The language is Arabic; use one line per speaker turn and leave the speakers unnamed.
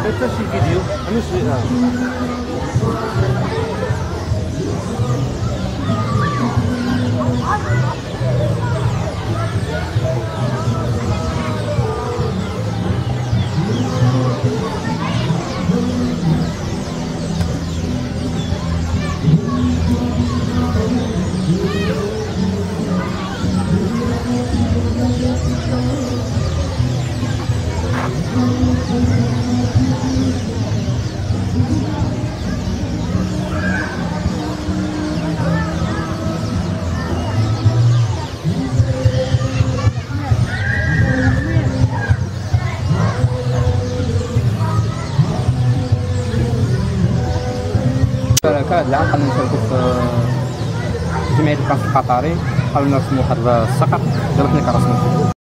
حتى شي فيديو انا شي
هذا العام قلنا نشاركوا في جمعية البنك القطري، حاولنا نرسموا واحد السقف دابا حنا كنرسموا.